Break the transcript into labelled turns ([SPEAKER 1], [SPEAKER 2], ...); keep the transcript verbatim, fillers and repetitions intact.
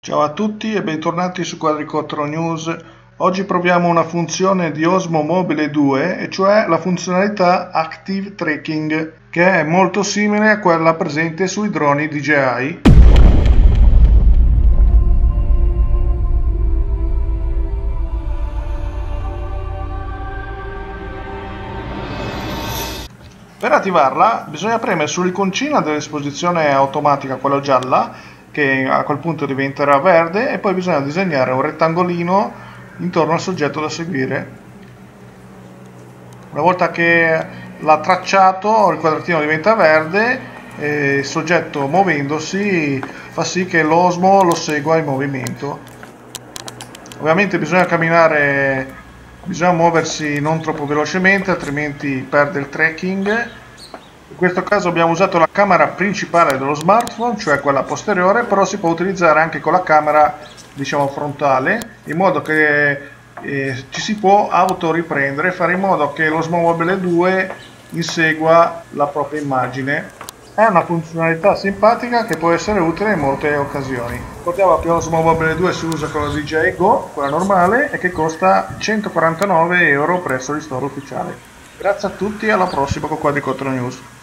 [SPEAKER 1] Ciao a tutti e bentornati su Quadriquattro News. Oggi proviamo una funzione di Osmo Mobile due, e cioè la funzionalità Active Tracking, che è molto simile a quella presente sui droni D J I. Per attivarla bisogna premere sull'iconcina dell'esposizione automatica, quella gialla, che a quel punto diventerà verde, e poi bisogna disegnare un rettangolino intorno al soggetto da seguire. Una volta che l'ha tracciato, il quadratino diventa verde e il soggetto, muovendosi, fa sì che l'Osmo lo segua in movimento. Ovviamente bisogna camminare, bisogna muoversi non troppo velocemente, altrimenti perde il tracking. In questo caso abbiamo usato la camera principale dello smartphone, cioè quella posteriore, però si può utilizzare anche con la camera, diciamo, frontale, in modo che eh, ci si può autoriprendere, fare in modo che l'Osmo Mobile due insegua la propria immagine. È una funzionalità simpatica che può essere utile in molte occasioni. Ricordiamo che l'Osmo Mobile due si usa con la D J I Go, quella normale, e che costa centoquarantanove euro presso il store ufficiale. Grazie a tutti e alla prossima con Quadriquattro News.